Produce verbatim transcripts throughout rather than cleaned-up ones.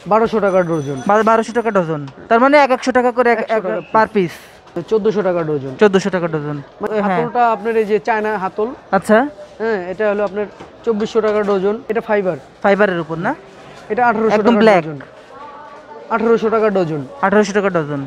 বারোশো টাকা ডজন। বারোশো টাকা ডজন, তার মানে এক একশো টাকা করে পার পিস। চোদ্দশো টাকা ডজন। চোদ্দশো টাকা ডজন। হাতলটা আপনার এই যে চায়না হাতল। আচ্ছা হ্যাঁ, এটা হলো আপনার চব্বিশশো টাকা ডজন। এটা ফাইবার, ফাইবারের উপর না? এটা আঠারোশো একদম টাকা ব্ল্যাক। ডজন। আঠারোশো টাকা ডজন। আঠারোশো টাকা ডজন।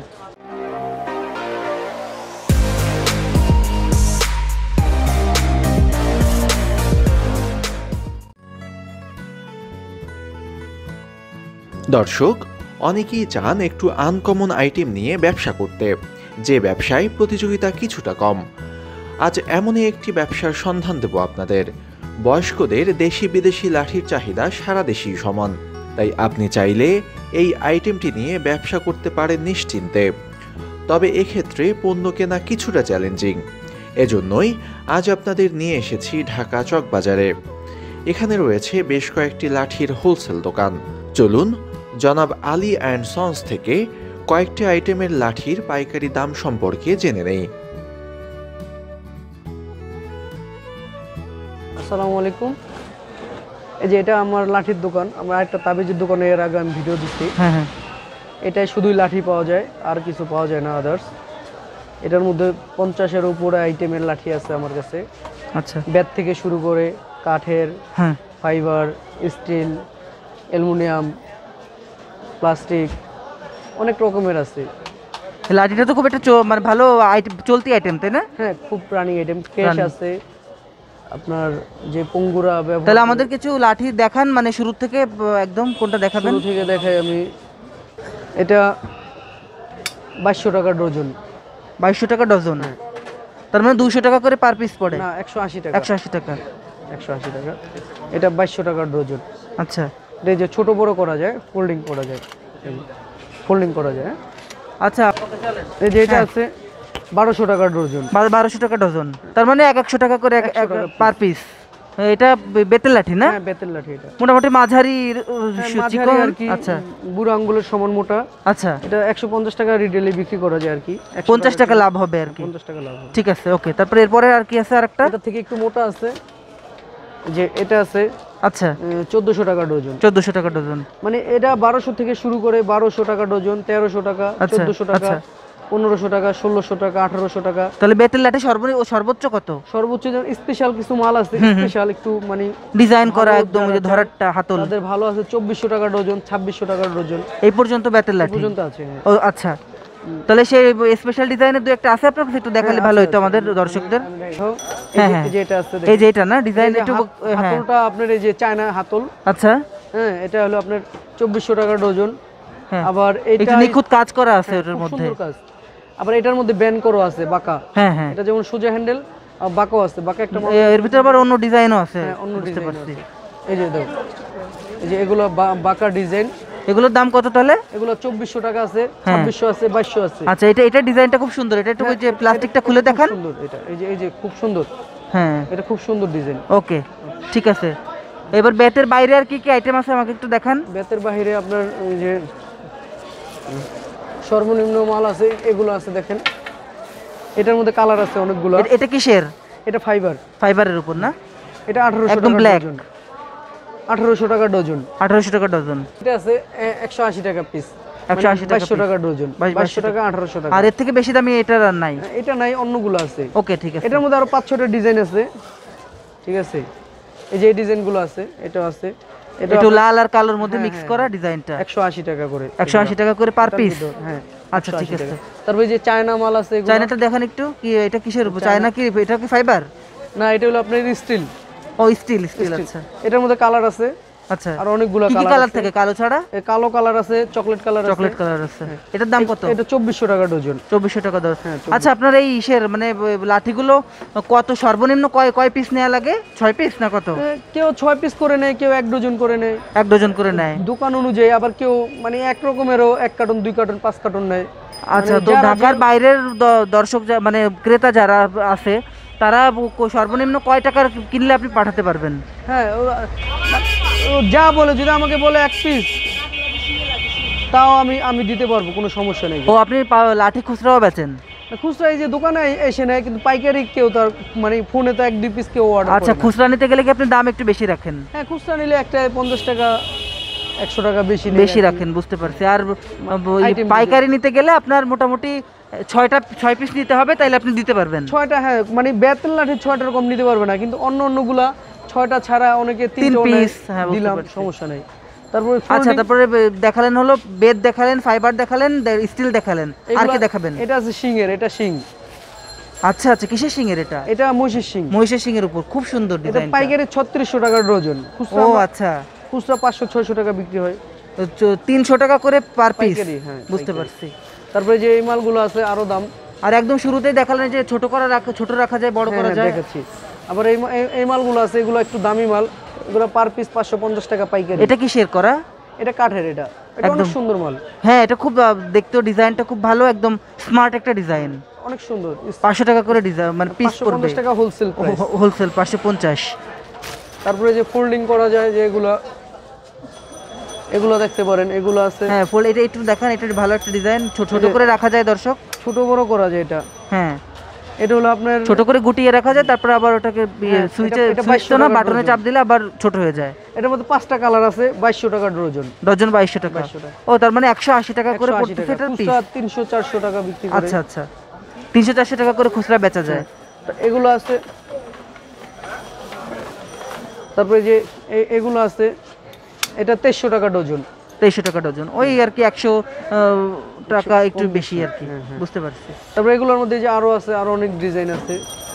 দর্শক, অনেকেই চান একটু আনকমন আইটেম নিয়ে ব্যবসা করতে, যে ব্যবসায় প্রতিযোগিতা কিছুটা কম। আজ এমনই একটি ব্যবসার সন্ধান দেব আপনাদের। বয়স্কদের দেশি বিদেশি লাঠির চাহিদা সারা দেশেই সমান, তাই আপনি চাইলে এই আইটেমটি নিয়ে ব্যবসা করতে পারেন নিশ্চিন্তে। তবে এক্ষেত্রে পণ্য কেনা কিছুটা চ্যালেঞ্জিং। এজন্যই আজ আপনাদের নিয়ে এসেছি ঢাকা চকবাজারে। এখানে রয়েছে বেশ কয়েকটি লাঠির হোলসেল দোকান। চলুন জনাব আলী অ্যান্ড সন্স থেকে কয়েকটি আইটেমের লাঠির পাইকারি দাম সম্পর্কে জেনে নেই। আসসালামু আলাইকুম। এই যে এটা আমার লাঠির দোকান। আমরা একটা তাবিজের দোকানে এর আগে আমি ভিডিও দিচ্ছি। হ্যাঁ হ্যাঁ, এটাই শুধুই লাঠি পাওয়া যায়, আর কিছু পাওয়া যায় না আদার্স। এটার মধ্যে পঞ্চাশের উপরে আইটেমের লাঠি আছে আমার কাছে। আচ্ছা, বেত থেকে শুরু করে কাঠের, হ্যাঁ, ফাইবার, স্টিল, অ্যালুমিনিয়াম, প্লাস্টিক, অনেক রকমের আছে। লাঠিটা তো খুব একটা মানে ভালো আইটেম, চলতি আইটেম, তাই না? হ্যাঁ, খুব রানিং আইটেম। কেশ আছে আপনার, যে পঙ্গুরা ব্যবহার। তাহলে আমাদের কিছু লাঠি দেখান, মানে শুরু থেকে একদম কোনটা দেখাবেন? শুরু থেকে দেখাই আমি। এটা বাইশশো টাকা ডজন। বাইশশো টাকা ডজন, তার মানে দুইশো টাকা করে পার পিস পড়ে? না, একশো আশি টাকা। একশো আশি টাকা। একশো আশি টাকা। এটা বাইশশো টাকা ডজন। আচ্ছা, এটা যে ছোট বড় করা যায়, ফোল্ডিং করা যায়, ফোল্ডিং করা যায়। আচ্ছা, এই যে এটা আছে বারোশো টাকা ডজন। বারোশো টাকা ডজন, তার মানে এক একশো টাকা করে পার পিস। এটা বেতের লাঠি না? হ্যাঁ, বেতের লাঠি। এটা মোটামুটি মাঝারি চিকন আর কি। আচ্ছা, বুড়ো আঙ্গুলের সমান মোটা। আচ্ছা, এটা একশো পঞ্চাশ টাকা রিটেলে বিক্রি করা যায় আর কি। পঞ্চাশ টাকা লাভ হবে আর কি। পঞ্চাশ টাকা লাভ হবে। ঠিক আছে, ওকে। তারপরে এরপরে আর কি আছে? আরেকটা এটা থেকে একটু মোটা আছে, যে এটা আছে। আচ্ছা, চোদ্দশো টাকা ডজন। চোদ্দশো টাকা ডজন, মানে এটা বারোশো থেকে শুরু করে বারোশো টাকা ডজন, তেরোশো টাকা, চোদ্দশো টাকা, পনেরোশো টাকা, ষোলোশো টাকা, আঠারোশো টাকা। তাহলে বেতের লাঠি সর্বনিম্ন সর্বোচ্চ কত? সর্বোচ্চ স্পেশাল কিছু মাল আছে, স্পেশাল একটু মানে ডিজাইন করা একদম, যে ধরাটা হাতল, তাদের ভালো আছে চব্বিশশো টাকা ডজন, ছাব্বিশশো টাকা ডজন, এই পর্যন্ত বেতের লাঠি পর্যন্ত আছে। ও আচ্ছা, তাহলে সেই স্পেশাল ডিজাইনের দুই একটা আছে আপনার কাছে, একটু দেখালে ভালো হতো আমাদের দর্শকদের। হ্যাঁ হ্যাঁ, এই যে এটা আছে, এই যে এটা না ডিজাইন, একটু হাতলটা আপনার এই যে চায়না হাতল। আচ্ছা, হ্যাঁ, এটা হলো আপনার চব্বিশশো টাকা ডজন। আবার এটা নিখুঁত কাজ করা আছে ওটার মধ্যে। আবার এটার মধ্যে ব্যান্ড করা আছে, বাঁকা। হ্যাঁ হ্যাঁ, এটা যেমন সোজা হ্যান্ডেল, আর বাঁকাও আছে। বাঁকা একটা, এর ভিতরে আবার অন্য ডিজাইনও আছে। হ্যাঁ, অন্য ডিজাইন আছে। এই যে দেখো, এই যে এগুলো বাঁকা ডিজাইন। এগুলোর দাম কত তাহলে? এগুলো চব্বিশশো টাকা আছে, ছাব্বিশশো আছে, বাইশশো আছে। আচ্ছা, এটা এটা ডিজাইনটা খুব সুন্দর। এটা একটু ওই যে প্লাস্টিকটা খুলে দেখান। সুন্দর এটা, এই যে এই যে খুব সুন্দর। হ্যাঁ, এটা খুব সুন্দর ডিজাইন। ওকে, ঠিক আছে। এবার বেতের বাইরে আর কি কি আইটেম আছে আমাকে একটু দেখান। বেতের বাইরে আপনার এই যে সর্বনিম্ন মাল আছে, এগুলো আছে দেখেন। এটার মধ্যে কালার আছে অনেকগুলো। এটা কিসের? এটা ফাইবার, ফাইবারের উপর না? এটা আঠারোশো একদম টাকা ব্ল্যাক। ডজন। আঠারোশো টাকা ডজন। আঠারোশো টাকা ডজন। এটা আছে একশো আশি টাকা পিস। একশো আশি টাকা, বাইশশো টাকা ডজন। বাইশশো টাকা, আঠারোশো টাকা। আর এর থেকে বেশি দামি এটা আর নাই? এটা নাই, অন্যগুলো আছে। ওকে, ঠিক আছে। এটার মধ্যে আরো পাঁচ ছটা ডিজাইন আছে। ঠিক আছে, এই যে এই ডিজাইনগুলো আছে, এটাও আছে। এটা একটু লাল আর কালোর মধ্যে মিক্স করা ডিজাইনটা একশো আশি টাকা করে। একশো আশি টাকা করে পার পিস। হ্যাঁ, আচ্ছা, ঠিক আছে। তারপরে যে চায়না মাল আছে, চায়নাটা দেখেন একটু। কি এটা কিসের উপর? চায়না কি এটা কি ফাইবার? না, এটা হলো আপনার স্টিল। ও, স্টিল, স্টিল। আচ্ছা, এটার মধ্যে কালার আছে। আচ্ছা, আর অনেকগুলো কালার। কি কালার থাকে কালো ছাড়া? কালো কালার আছে, চকলেট কালার আছে। চকলেট কালার আছে। এটার দাম কত? এটা চব্বিশশো টাকা ডজন। চব্বিশশো টাকা ডজন। আচ্ছা, আপনার এই ইসের মানে লাঠিগুলো কত সর্বনিম্ন কয় কয় পিস নেওয়া লাগে? ছয় পিস না কত? কেউ ছয় পিস করে নেয়, কেউ এক ডজন করে নেয়। এক ডজন করে নেয় দোকান অনুযায়ী। আবার কেউ মানে এক রকমেরও এক কার্টন, দুই কার্টন, পাঁচ কার্টন নেয়। আচ্ছা, তো ঢাকার বাইরের দর্শক মানে ক্রেতা যারা আছে, তারা সর্বনিম্ন কয় টাকার কিনলে আপনি পাঠাতে পারবেন? হ্যাঁ, যা বলে, যদি আমাকে বলে এক পিস, তাও আমি আমি দিতে পারবো, কোনো সমস্যা নেই। ও, আপনি লাঠি খুচরাও বেচেন? খুচরা এই যে দোকানে এসে নেয়, কিন্তু পাইকারি কেউ তার মানে ফোনে তো এক দুই পিস কেউ অর্ডার। আচ্ছা, খুচরা নিতে গেলে কি আপনি দাম একটু বেশি রাখেন? হ্যাঁ, খুচরা নিলে একটা পঞ্চাশ টাকা, একশো টাকা বেশি নেই বেশি আর কি। রাখেন, বুঝতে পারছি। আর ওই item পাইকারি নিতে গেলে আপনার মোটামুটি ছয়টা ছয় পিস নিতে হবে, তাইলে আপনি দিতে পারবেন। ছয়টা, হ্যাঁ মানে বেতেল লাঠি ছয়টার কম নিতে পারবে না, কিন্তু অন্য অন্যগুলা ছয়টা ছাড়া অনেকে তিন তিনটা piece, হ্যাঁ, বুঝতে দিলাম, পারছি। সমস্যা নেই। তারপরে আচ্ছা, folding- তারপরে বে- দেখালেন হলো বেদ দেখালেন, ফাইবার দেখালেন, স্টিল দেখালেন, আর এগুলা- কি দেখাবেন? এটা আছে শিংয়ের, এটা শিং, আচ্ছা আচ্ছা, কিসের সিং এর এটা? এটা মহিষের শিং। মহিষের সিং এর উপর, খুব সুন্দর এটা ডিজাইন। পাইকারি ছত্রিশশো টাকা ডজন, খুচরা ও আমরা- আচ্ছা, খুচরা পাঁচশো ছয়শো টাকা বিক্রি হয়, তিনশো টাকা করে পার পিস, পাইকারি, হ্যাঁ, বুঝতে পাইকারি। পারছি। তারপরে যে এই মালগুলো আছে আরো দাম। আর একদম শুরুতেই দেখালেন যে ছোট করা রাখা, ছোট রাখা যায়, বড় হ্যাঁ, করা হ্যাঁ, যায়। দেখাচ্ছি। আবার এই মা- এই- এই মালগুলো আছে, এগুলো একটু দামি মাল, এগুলো পার পিস পাঁচশো পঞ্চাশ টাকা পাইকারি। এটা কি শের করা? এটা কাঠের, এটা এটা অনেক একদম। সুন্দর মাল, হ্যাঁ, এটা খুব আহ, দেখতেও ডিজাইনটা খুব ভালো, একদম স্মার্ট একটা ডিজাইন। অনেক সুন্দর। পাঁচশো টাকা করে ডিজাইন, মানে পিস পাঁচশো পড়বে। পঞ্চাশ টাকা হোলসেল প্রাইস। হোলসেল পাঁচশো পঞ্চাশ। তারপরে যে ফোল্ডিং করা যায় যে এগুলা, এগুলো দেখতে পারেন, এগুলো আছে। হ্যাঁ, ফুল এটা একটু দেখান, এটা ভালো একটা ডিজাইন, ছোট ছোট এই যে- করে রাখা যায় দর্শক। ছোট বড় করা যায় এটা। হ্যাঁ, এটা হলো আপনার ছোট করে গুটিয়ে রাখা যায়, তারপর আবার ওটাকে হ্যাঁ, সুইচে এটা- এটা সুইচ বাইশশো তো না, টাকা বাটনে ডজন। চাপ দিলে আবার ছোট হয়ে যায়। এটার মধ্যে পাঁচটা কালার আছে, বাইশশো টাকা ডজন। ডজন বাইশশো টাকা। বাইশশো টাকা। ও, তার মানে একশো আশি টাকা করে একশো আশি পড়তেছে টাকা, এটার পিস। খুচরা তিনশো চারশো টাকা বিক্রি করে। আচ্ছা আচ্ছা, তিনশো চারশো টাকা করে খুচরা বেচা যায়। তো এগুলো আছে। তারপরে যে এ- এগুলো আছে, এটা তেইশশো টাকা ডজন। তেইশশো টাকা ডজন, ওই আর কি একশো টাকা একটু কম বেশি আর কি, হ্যাঁ, হ্যাঁ। বুঝতে পারছি। তারপরে এগুলোর মধ্যে যে আরো আছে, আরো অনেক ডিজাইন আছে।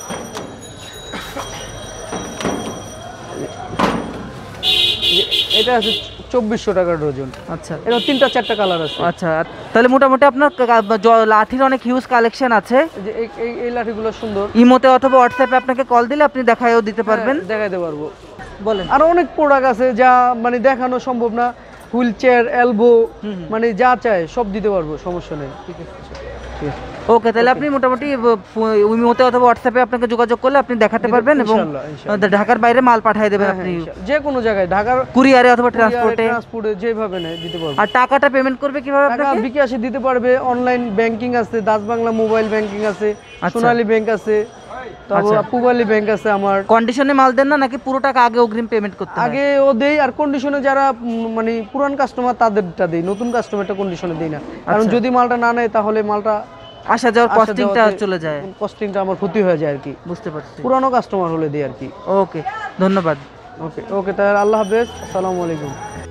যে- এটা আছে চব্বিশশো টাকা ডজন। আচ্ছা এটা তিনটা চারটা কালার আছে। আচ্ছা, আর তাহলে মোটামুটি আপনার কা- জ- লাঠির অনেক হিউজ কালেকশন আছে। যে এই এই- এই লাঠিগুলো সুন্দর, ইমোতে অথবা হোয়াটসঅ্যাপে আপনাকে কল দিলে আপনি দেখায়ও দিতে পারবেন। হ্যাঁ, দেখাইতে পারবো। বলেন। আরো অনেক প্রোডাক্ট আছে যা মানে দেখানো সম্ভব না, হুইল চেয়ার, এলবো, মানে যা চায় সব দিতে পারবো, সমস্যা নেই। ঠিক আছে, ঠিক আছে। ওকে, তাহলে আপনি মোটামুটি ইমোতে অথবা হোয়াটসঅ্যাপে আপনাকে যোগাযোগ করলে আপনি দেখাতে দিতে- পারবেন এবং ইনশাআল্লাহ, ইনশাআল্লাহ। ঢাকার বাইরে মাল পাঠিয়ে দেবেন হ্যাঁ, আপনি, হ্যাঁ, ইনশাআল্লাহ। যে কোনো জায়গায়, ঢাকার কুরিয়ারে অথবা ট্রান্সপোর্টে। ট্রান্সপোর্টে যেভাবে নেয় দিতে পারবো। আর টাকাটা পেমেন্ট করবে কিভাবে টাকা আপনাকে? বিকাশে দিতে পারবে, অনলাইন ব্যাংকিং আছে, দাস বাংলা মোবাইল ব্যাংকিং আছে, আচ্ছা। সোনালী ব্যাংক আছে, তারপর আচ্ছা। পুবালি ব্যাংক আছে আমার। কন্ডিশনে মাল দেন না, নাকি পুরো টাকা আগে অগ্রিম পেমেন্ট করতে হয়? আগে ও দেই, আর কন্ডিশনে যারা উম, মানে পুরান কাস্টমার তাদেরটা দেই, নতুন কাস্টমারটা কন্ডিশনে দেই না, কারণ আচ্ছা। যদি মালটা না নেয় তাহলে মালটা আসা যাওয়ার আসা কস্টিংটা যাওয়াতে চলে যায়। কস্টিংটা আমার ক্ষতি হয়ে যায় আর কি, বুঝতে পারছি। পুরানো কাস্টমার হলে দিই আর কি। ওকে, ধন্যবাদ। ওকে ওকে, তাহলে আল্লাহ হাফেজ, আসসালামু আলাইকুম।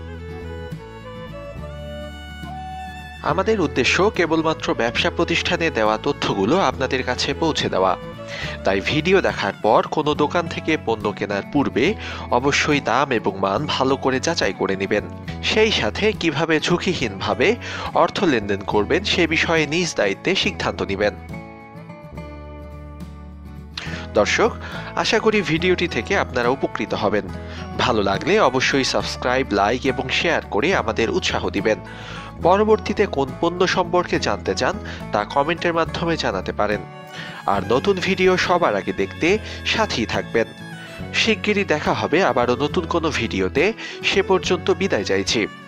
আমাদের উদ্দেশ্য কেবলমাত্র ব্যবসা প্রতিষ্ঠানে দেওয়া তথ্যগুলো আপনাদের কাছে পৌঁছে দেওয়া। তাই ভিডিও দেখার পর কোনো দোকান থেকে পণ্য কেনার পূর্বে অবশ্যই দাম এবং মান ভালো করে যাচাই করে নেবেন। সেই সাথে কিভাবে ঝুঁকিহীনভাবে অর্থ লেনদেন করবেন সে বিষয়ে নিজ দায়িত্বে সিদ্ধান্ত নেবেন। দর্শক, আশা করি ভিডিওটি থেকে আপনারা উপকৃত হবেন। ভালো লাগলে অবশ্যই সাবস্ক্রাইব, লাইক এবং শেয়ার করে আমাদের উৎসাহ দিবেন। পরবর্তীতে কোন পণ্য সম্পর্কে জানতে চান তা কমেন্টের মাধ্যমে জানাতে পারেন। আর নতুন ভিডিও সবার আগে দেখতে সাথেই থাকবেন। শিগগিরই দেখা হবে আবারও নতুন কোনো ভিডিওতে। সে পর্যন্ত বিদায় চাইছি।